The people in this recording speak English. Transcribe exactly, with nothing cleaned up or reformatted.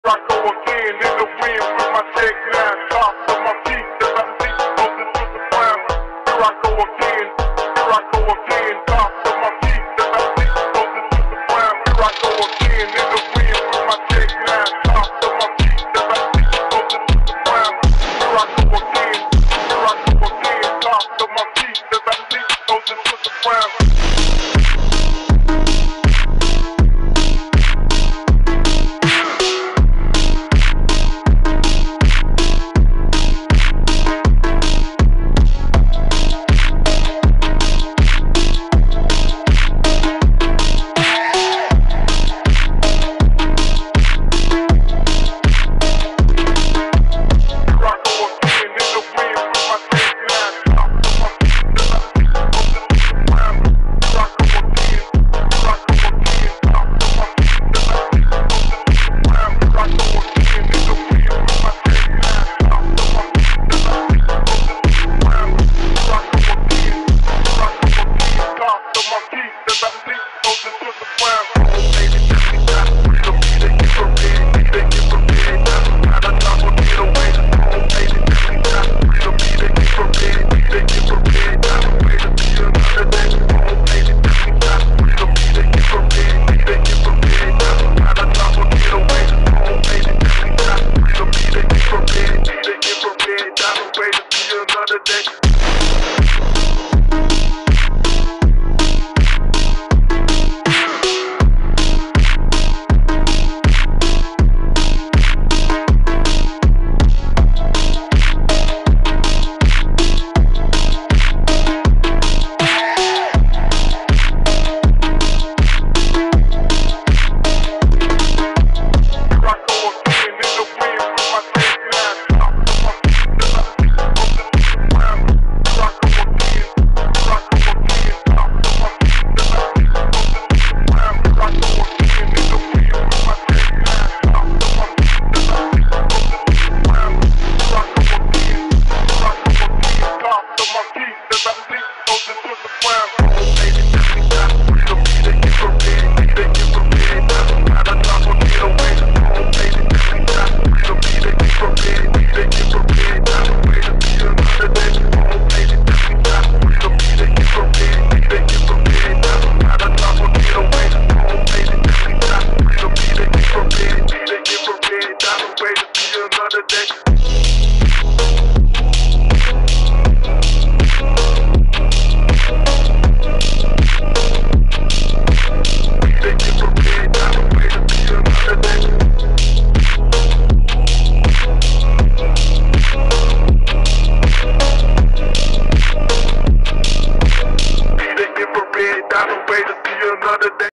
I go again in the wind with my tech nine, top of my feet as I see closer to the ground. Here I go again, here I go again, top of my feet as I see closer to the ground. Here I go again in the wind with my tech nine, top of my feet as I see closer to the ground. Here I go again, here I go again, top of my feet as I see closer to the ground.